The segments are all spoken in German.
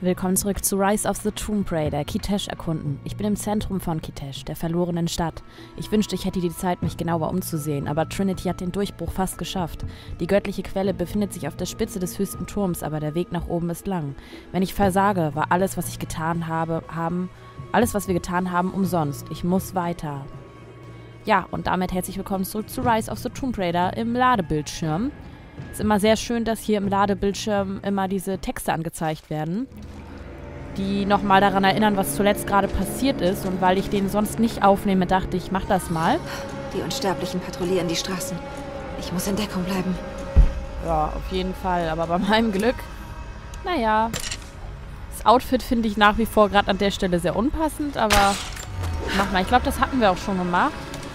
Willkommen zurück zu Rise of the Tomb Raider, Kitezh erkunden. Ich bin im Zentrum von Kitezh, der verlorenen Stadt. Ich wünschte, ich hätte die Zeit, mich genauer umzusehen, aber Trinity hat den Durchbruch fast geschafft. Die göttliche Quelle befindet sich auf der Spitze des höchsten Turms, aber der Weg nach oben ist lang. Wenn ich versage, war alles, was wir getan haben, umsonst. Ich muss weiter. Ja, und damit herzlich willkommen zurück zu Rise of the Tomb Raider im Ladebildschirm. Ist immer sehr schön, dass hier im Ladebildschirm immer diese Texte angezeigt werden, die nochmal daran erinnern, was zuletzt gerade passiert ist. Und weil ich den sonst nicht aufnehme, dachte ich, mach das mal. Die Unsterblichen patrouillieren die Straßen. Ich muss in Deckung bleiben. Ja, auf jeden Fall. Aber bei meinem Glück, naja, das Outfit finde ich nach wie vor gerade an der Stelle sehr unpassend, aber mach mal. Ich glaube, das hatten wir auch schon gemacht.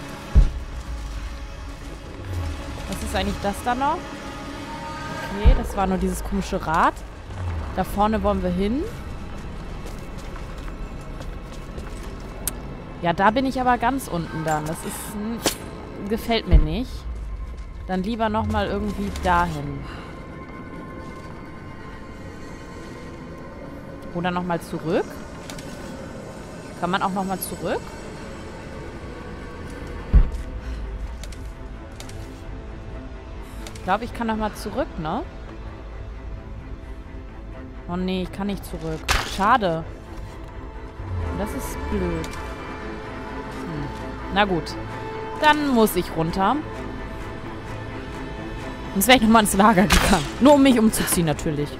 Was ist eigentlich das da noch? Okay, das war nur dieses komische Rad. Da vorne wollen wir hin. Ja, da bin ich aber ganz unten dann. Das ist gefällt mir nicht. Dann lieber nochmal irgendwie dahin. Oder nochmal zurück. Kann man auch nochmal zurück? Ich glaube, ich kann nochmal zurück, ne? Oh nee, ich kann nicht zurück. Schade. Das ist blöd. Na gut. Dann muss ich runter. Sonst wäre ich nochmal ins Lager gegangen. Nur um mich umzuziehen, natürlich.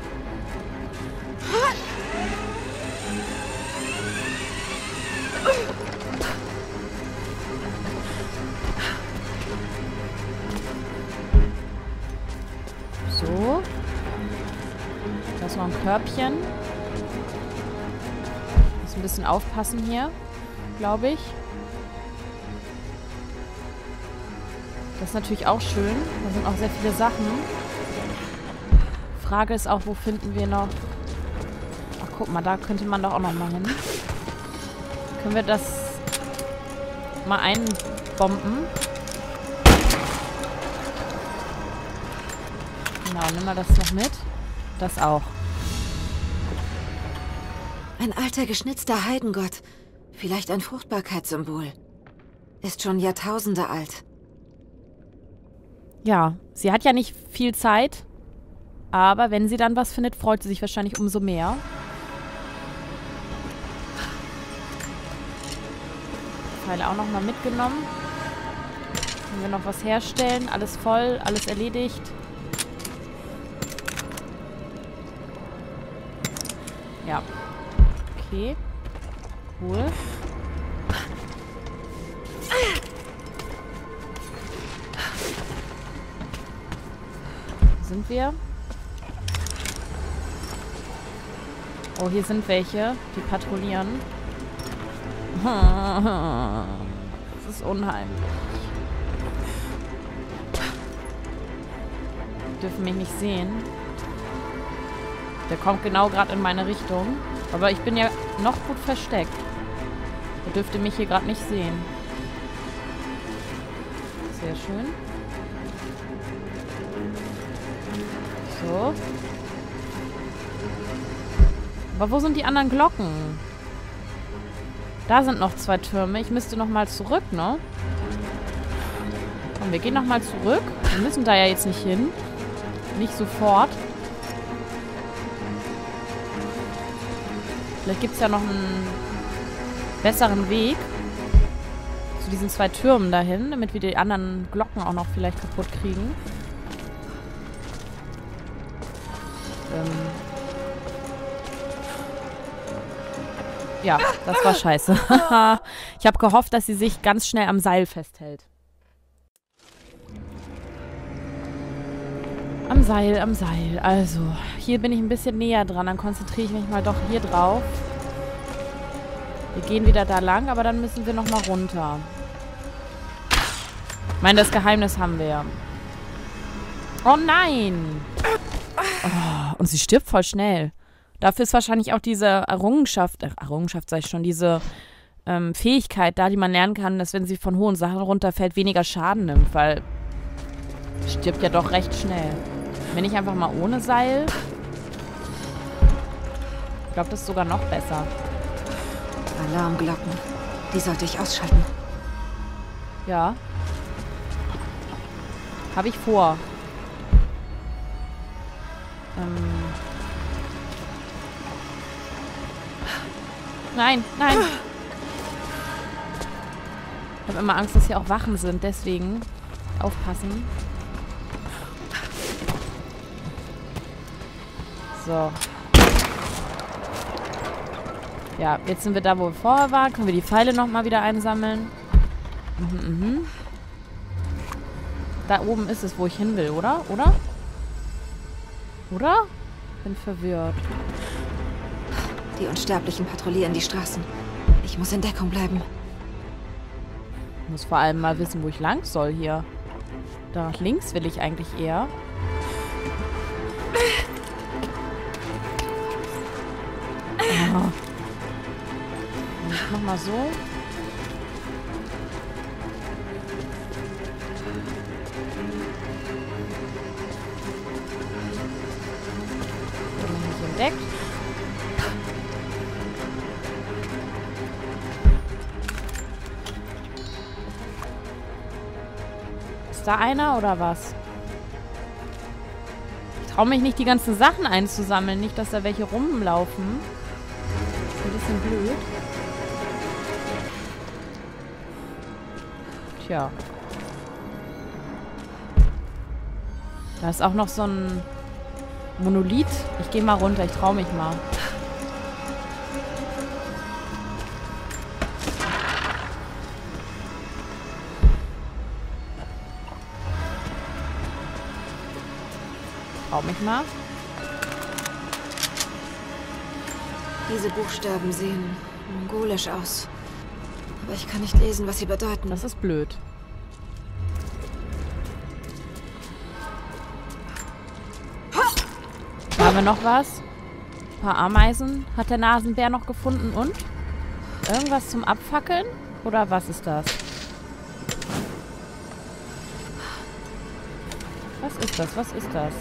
So. Das ist noch ein Körbchen. Muss ein bisschen aufpassen hier, glaube ich. Das ist natürlich auch schön. Da sind auch sehr viele Sachen. Frage ist auch, wo finden wir noch... Ach, guck mal, da könnte man doch auch noch mal hin. Können wir das mal einbomben? Genau, nimm mal das noch mit. Das auch. Ein alter, geschnitzter Heidengott. Vielleicht ein Fruchtbarkeitssymbol. Ist schon Jahrtausende alt. Ja, sie hat ja nicht viel Zeit. Aber wenn sie dann was findet, freut sie sich wahrscheinlich umso mehr. Pfeile auch nochmal mitgenommen. Können wir noch was herstellen? Alles voll, alles erledigt. Ja. Okay. Cool. Wo sind wir? Oh, hier sind welche, die patrouillieren. Das ist unheimlich. Die dürfen mich nicht sehen. Der kommt genau gerade in meine Richtung. Aber ich bin ja noch gut versteckt. Der dürfte mich hier gerade nicht sehen. Sehr schön. So. Aber wo sind die anderen Glocken? Da sind noch 2 Türme. Ich müsste noch mal zurück, ne? Komm, wir gehen noch mal zurück. Wir müssen da ja jetzt nicht hin. Nicht sofort. Vielleicht gibt es ja noch einen besseren Weg zu diesen 2 Türmen dahin, damit wir die anderen Glocken auch noch vielleicht kaputt kriegen. Ja, das war scheiße. Ich habe gehofft, dass sie sich ganz schnell am Seil festhält. Am Seil, am Seil. Also, hier bin ich ein bisschen näher dran. Dann konzentriere ich mich mal doch hier drauf. Wir gehen wieder da lang, aber dann müssen wir nochmal runter. Ich meine, das Geheimnis haben wir ja. Oh nein! Oh, und sie stirbt voll schnell. Dafür ist wahrscheinlich auch diese Errungenschaft sag ich schon, diese Fähigkeit da, die man lernen kann, dass wenn sie von hohen Sachen runterfällt, weniger Schaden nimmt, weil stirbt ja doch recht schnell. Wenn ich einfach mal ohne Seil. Ich glaube, das ist sogar noch besser. Alarmglocken. Die sollte ich ausschalten. Ja. Habe ich vor. Nein, nein. Ich habe immer Angst, dass hier auch Wachen sind. Deswegen aufpassen. So. Ja, jetzt sind wir da, wo wir vorher waren. Können wir die Pfeile nochmal wieder einsammeln. Da oben ist es, wo ich hin will, oder? Oder? Oder? Bin verwirrt. Die Unsterblichen patrouillieren die Straßen. Ich muss in Deckung bleiben. Ich muss vor allem mal wissen, wo ich lang soll hier. Da nach links will ich eigentlich eher. Oh. Ich mach mal so. Bin ich nicht entdeckt. Ist da einer oder was? Ich traue mich nicht, die ganzen Sachen einzusammeln. Nicht, dass da welche rumlaufen. Ist ein bisschen blöd. Tja. Da ist auch noch so ein Monolith. Ich gehe mal runter. Ich traue mich mal. Trau mich mal. Diese Buchstaben sehen mongolisch aus. Aber ich kann nicht lesen, was sie bedeuten. Das ist blöd. Da haben wir noch was. Ein paar Ameisen. Hat der Nasenbär noch gefunden und? Irgendwas zum Abfackeln? Oder was ist das? Was ist das? Was ist das?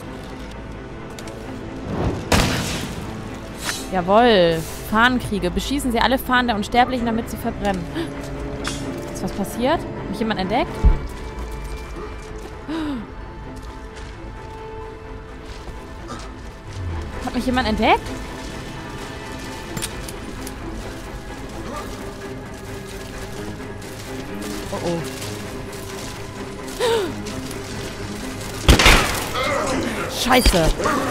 Jawohl. Fahnenkriege. Beschießen Sie alle Fahnen der Unsterblichen, damit sie verbrennen. Ist was passiert? Hat mich jemand entdeckt? Hat mich jemand entdeckt? Oh oh. Scheiße.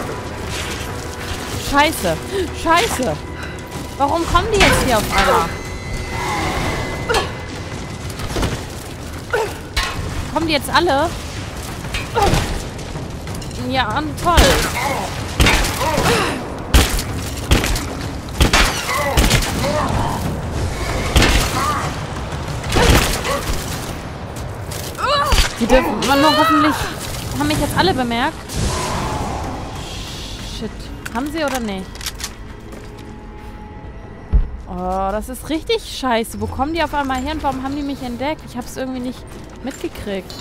Scheiße. Scheiße. Warum kommen die jetzt hier auf einmal? Kommen die jetzt alle? Ja, toll. Die dürfen immer noch hoffentlich... Haben mich jetzt alle bemerkt? Shit. Haben sie oder nicht? Oh, das ist richtig scheiße. Wo kommen die auf einmal her und warum haben die mich entdeckt? Ich habe es irgendwie nicht mitgekriegt.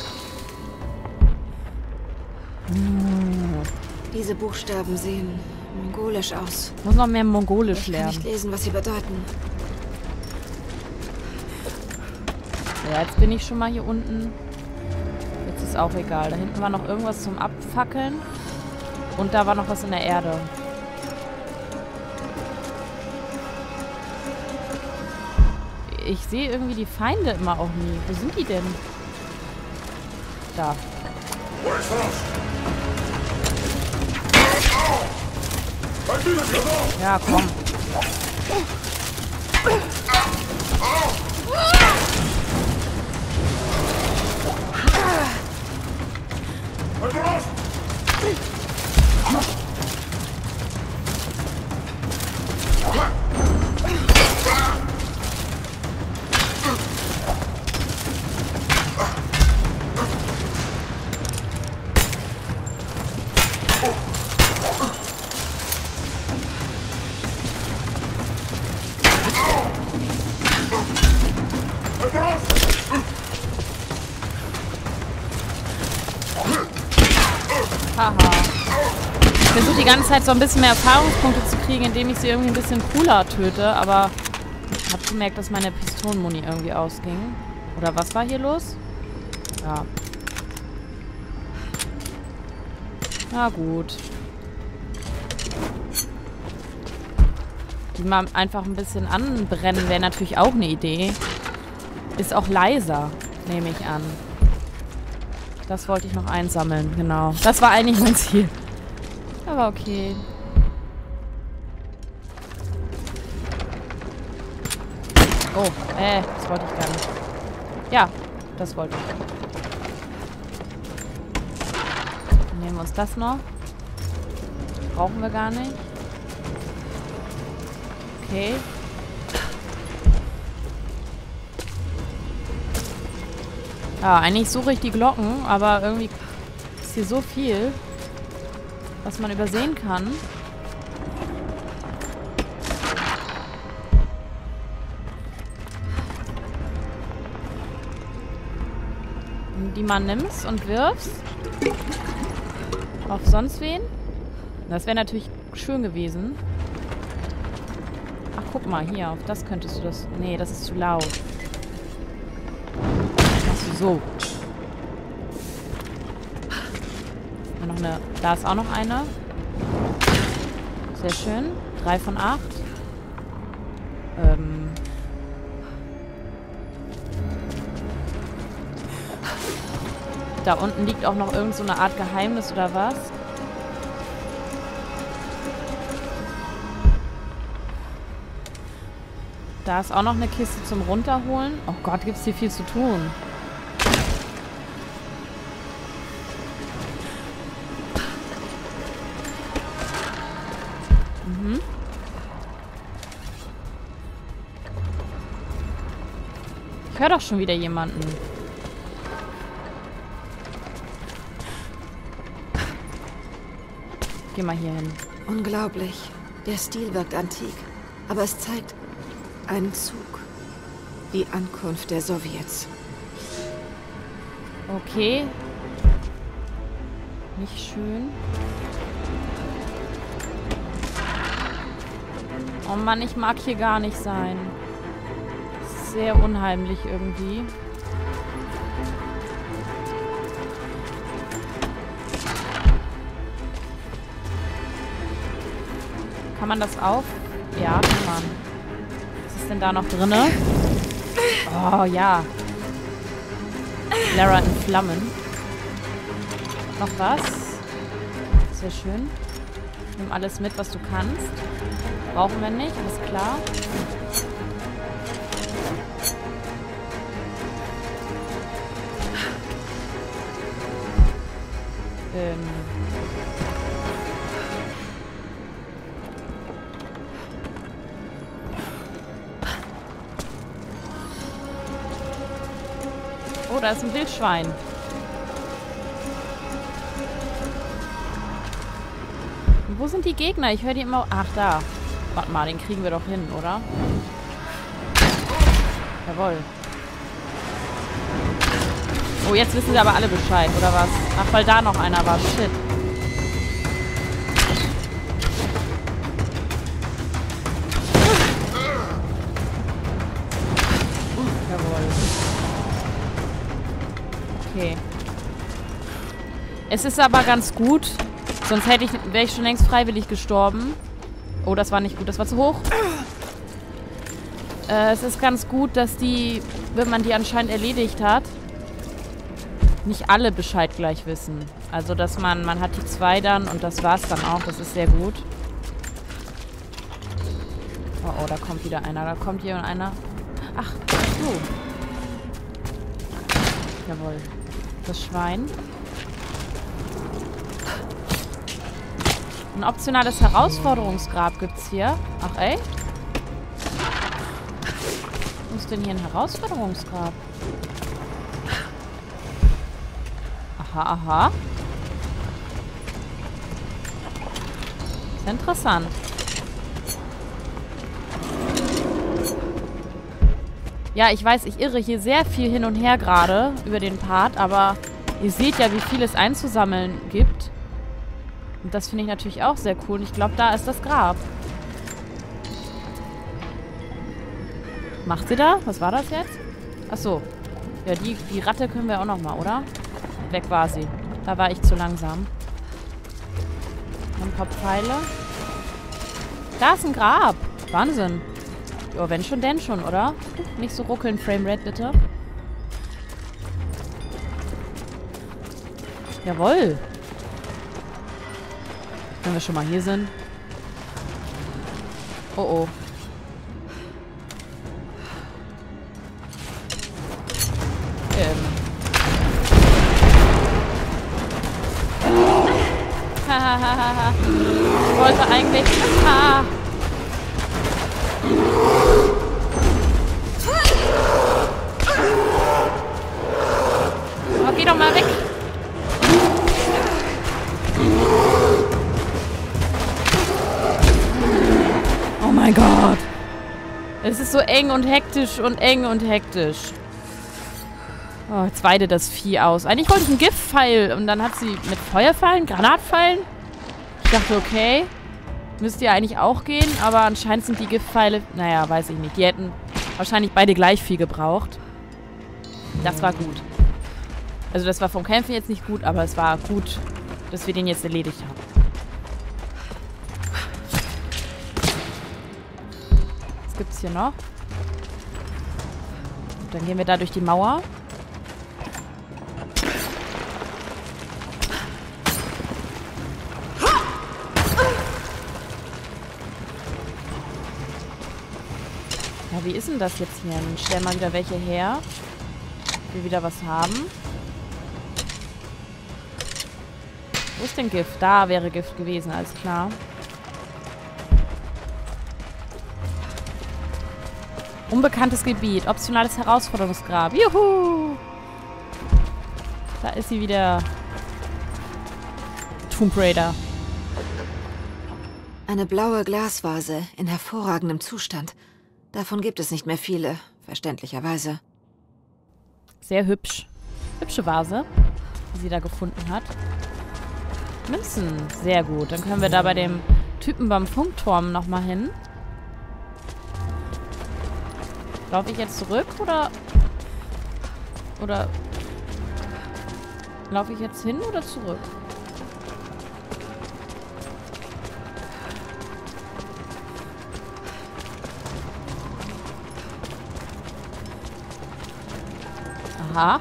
Diese Buchstaben sehen mongolisch aus. Ich muss noch mehr Mongolisch Ich kann lernen. nicht lesen, was sie bedeuten. Ja, jetzt bin ich schon mal hier unten. Jetzt ist auch egal. Da hinten war noch irgendwas zum Abfackeln. Und da war noch was in der Erde. Ich sehe irgendwie die Feinde immer auch nie. Wo sind die denn? Da. Ja, komm. Haha. versuche die ganze Zeit so ein bisschen mehr Erfahrungspunkte zu kriegen, indem ich sie irgendwie ein bisschen cooler töte, aber ich habe gemerkt, dass meine Pistolenmuni irgendwie ausging. Oder was war hier los? Ja. Na gut. Die mal einfach ein bisschen anbrennen wäre natürlich auch eine Idee. Ist auch leiser, nehme ich an. Das wollte ich noch einsammeln, genau. Das war eigentlich mein Ziel. Aber okay. Oh, das wollte ich gar nicht. Ja, das wollte ich. Dann nehmen wir uns das noch. Brauchen wir gar nicht. Okay. Ja, eigentlich suche ich die Glocken, aber irgendwie ist hier so viel, was man übersehen kann. Die man nimmst und wirfst. Auf sonst wen? Das wäre natürlich schön gewesen. Ach, guck mal, hier, auf das könntest du das... Nee, das ist zu laut. Machst du so. Noch eine... Da ist auch noch eine. Sehr schön. 3 von 8. Da unten liegt auch noch irgend so eine Art Geheimnis oder was? Da ist auch noch eine Kiste zum Runterholen. Oh Gott, gibt's hier viel zu tun. Mhm. Ich höre doch schon wieder jemanden. Geh mal hier hin. Unglaublich. Der Stil wirkt antik. Aber es zeigt einen Zug. Die Ankunft der Sowjets. Okay. Nicht schön. Oh Mann, ich mag hier gar nicht sein. Sehr unheimlich irgendwie. Kann man das auf? Ja, kann man. Was ist denn da noch drinne? Oh, ja. Lara in Flammen. Noch was? Sehr schön. Nimm alles mit, was du kannst. Brauchen wir nicht, alles klar. Oh, da ist ein Wildschwein. Und wo sind die Gegner? Ich höre die immer... Ach, da. Warte mal, den kriegen wir doch hin, oder? Jawohl. Oh, jetzt wissen sie aber alle Bescheid, oder was? Ach, weil da noch einer war. Shit. Jawohl. Okay. Es ist aber ganz gut. Sonst wäre ich schon längst freiwillig gestorben. Oh, das war nicht gut. Das war zu hoch. Es ist ganz gut, dass die, wenn man die anscheinend erledigt hat, nicht alle Bescheid gleich wissen. Also, dass man hat die 2 dann und das war's dann auch. Das ist sehr gut. Oh, oh, da kommt wieder einer. Da kommt hier einer. Ach, so. Jawohl. Das Schwein. Ein optionales Herausforderungsgrab gibt's hier. Ach, ey. Wo ist denn hier ein Herausforderungsgrab? Aha, aha. Ist interessant. Ja, ich weiß, ich irre hier sehr viel hin und her gerade über den Part, aber ihr seht ja, wie viel es einzusammeln gibt. Und das finde ich natürlich auch sehr cool. Und ich glaube, da ist das Grab. Macht sie da? Was war das jetzt? Achso. Ja, die Ratte können wir auch noch mal, oder? Weg war sie. Da war ich zu langsam. Ein paar Pfeile. Da ist ein Grab. Wahnsinn. Ja, wenn schon, denn schon, oder? Nicht so ruckeln, Framerate, bitte. Jawohl. Wenn wir schon mal hier sind. Oh, oh. Hahaha. Ich wollte eigentlich... Ah. Oh, geh doch mal weg. Oh mein Gott. Es ist so eng und hektisch und eng und hektisch. Oh, jetzt weidet das Vieh aus. Eigentlich wollte ich einen Giftpfeil und dann hat sie mit Feuerpfeilen, Granatpfeilen. Ich dachte, okay, müsste ja eigentlich auch gehen, aber anscheinend sind die Giftpfeile, naja, weiß ich nicht. Die hätten wahrscheinlich beide gleich viel gebraucht. Das war gut. Also das war vom Kämpfen jetzt nicht gut, aber es war gut, dass wir den jetzt erledigt haben. Was gibt's hier noch? Dann gehen wir da durch die Mauer. Ja, wie ist denn das jetzt hier? Dann stellen wir wieder welche her. Wir wieder was haben. Wo ist denn Gift? Da wäre Gift gewesen, alles klar. Unbekanntes Gebiet. Optionales Herausforderungsgrab. Juhu! Da ist sie wieder. Tomb Raider. Eine blaue Glasvase in hervorragendem Zustand. Davon gibt es nicht mehr viele, verständlicherweise. Sehr hübsch. Hübsche Vase, die sie da gefunden hat. Münzen. Sehr gut. Dann können wir da bei dem Typen beim Funkturm nochmal hin. Laufe ich jetzt zurück oder laufe ich jetzt hin oder zurück? Aha.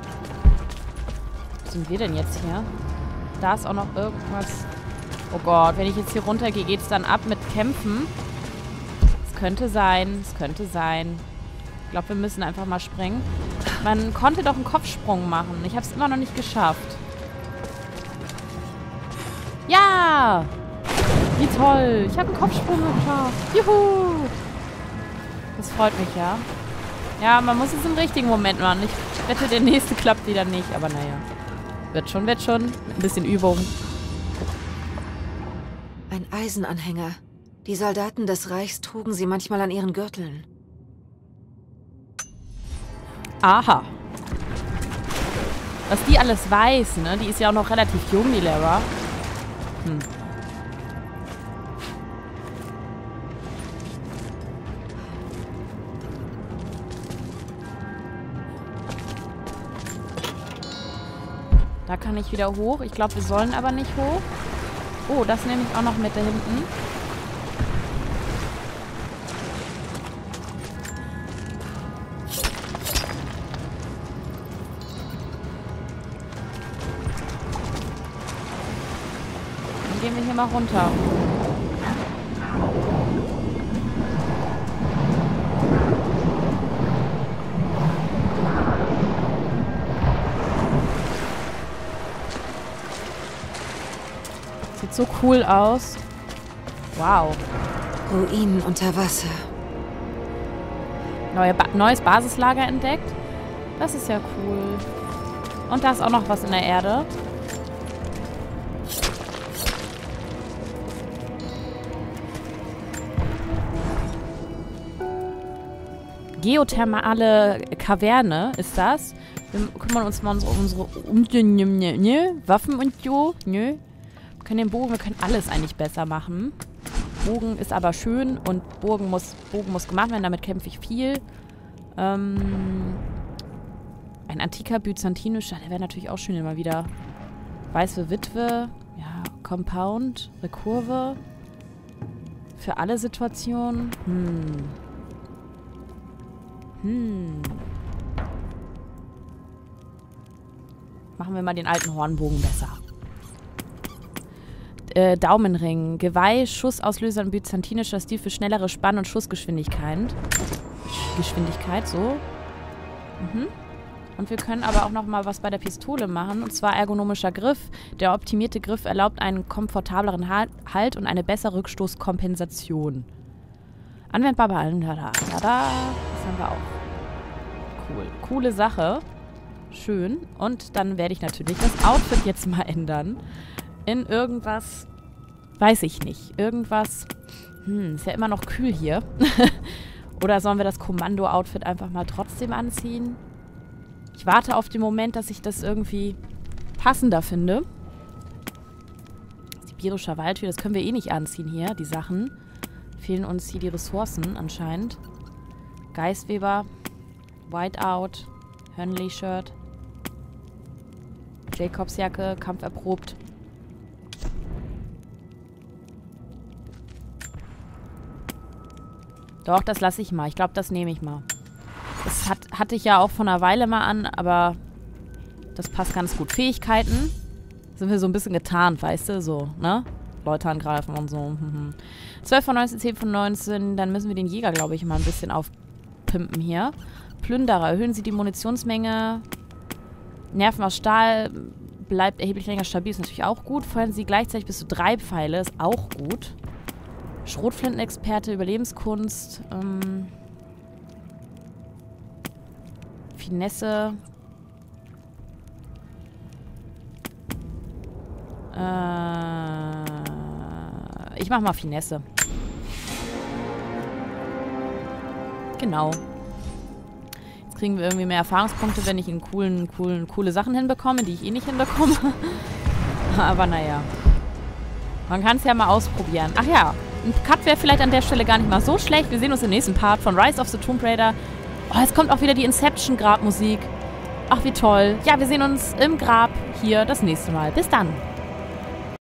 Wo sind wir denn jetzt hier? Da ist auch noch irgendwas. Oh Gott, wenn ich jetzt hier runter gehe, geht es dann ab mit Kämpfen. Es könnte sein. Es könnte sein. Ich glaube, wir müssen einfach mal springen. Man konnte doch einen Kopfsprung machen. Ich habe es immer noch nicht geschafft. Ja! Wie toll. Ich habe einen Kopfsprung geschafft. Juhu! Das freut mich, ja. Ja, man muss es im richtigen Moment machen. Ich wette, der nächste klappt wieder nicht. Aber naja. Wird schon, wird schon. Mit ein bisschen Übung. Ein Eisenanhänger. Die Soldaten des Reichs trugen sie manchmal an ihren Gürteln. Aha. Was die alles weiß, ne? Die ist ja auch noch relativ jung, die Lara. Da kann ich wieder hoch. Ich glaube, wir sollen aber nicht hoch. Oh, das nehme ich auch noch mit da hinten. Dann gehen wir hier mal runter. Sieht so cool aus. Wow. Ruinen unter Wasser. Neues Basislager entdeckt. Das ist ja cool. Und da ist auch noch was in der Erde. Geothermale Kaverne ist das. Wir kümmern uns mal um unsere Waffen und so. Nö. können den Bogen, wir können alles eigentlich besser machen. Bogen ist aber schön und Bogen muss gemacht werden, damit kämpfe ich viel. Ein antiker byzantinischer, der wäre natürlich auch schön immer wieder. Weiße Witwe, ja, Compound, Rekurve. Für alle Situationen. Machen wir mal den alten Hornbogen besser. Daumenring. Geweih, Schussauslöser in byzantinischer Stil für schnellere Spann- und Schussgeschwindigkeit. So. Und wir können aber auch noch mal was bei der Pistole machen. Und zwar ergonomischer Griff. Der optimierte Griff erlaubt einen komfortableren Halt und eine bessere Rückstoßkompensation. Anwendbar bei allen. Das haben wir auch. Cool. Coole Sache. Schön. Und dann werde ich natürlich das Outfit jetzt mal ändern. In irgendwas, weiß ich nicht. Irgendwas, ist ja immer noch kühl hier. Oder sollen wir das Kommando-Outfit einfach mal trotzdem anziehen? Ich warte auf den Moment, dass ich das irgendwie passender finde. Sibirischer Waldtür, das können wir eh nicht anziehen hier, die Sachen. Fehlen uns hier die Ressourcen anscheinend. Geistweber, Whiteout, Hörnli-Shirt, Jacobsjacke, kampferprobt. Doch, das lasse ich mal. Ich glaube, das nehme ich mal. Das hatte ich ja auch vor einer Weile mal an, aber das passt ganz gut. Fähigkeiten sind wir so ein bisschen getarnt, weißt du? So, ne? Leute angreifen und so. 12 von 19, 10 von 19. Dann müssen wir den Jäger, glaube ich, mal ein bisschen aufpimpen hier. Plünderer. Erhöhen Sie die Munitionsmenge. Nerven aus Stahl. Bleibt erheblich länger stabil. Ist natürlich auch gut. Feuern Sie gleichzeitig bis zu 3 Pfeile. Ist auch gut. Schrotflintenexperte, Überlebenskunst, Finesse. Ich mach mal Finesse. Genau. Jetzt kriegen wir irgendwie mehr Erfahrungspunkte, wenn ich in coole Sachen hinbekomme, die ich eh nicht hinbekomme. Aber naja. Man kann es ja mal ausprobieren. Ach ja. Ein Cut wäre vielleicht an der Stelle gar nicht mal so schlecht. Wir sehen uns im nächsten Part von Rise of the Tomb Raider. Oh, jetzt kommt auch wieder die Inception-Grabmusik. Ach, wie toll. Ja, wir sehen uns im Grab hier das nächste Mal. Bis dann.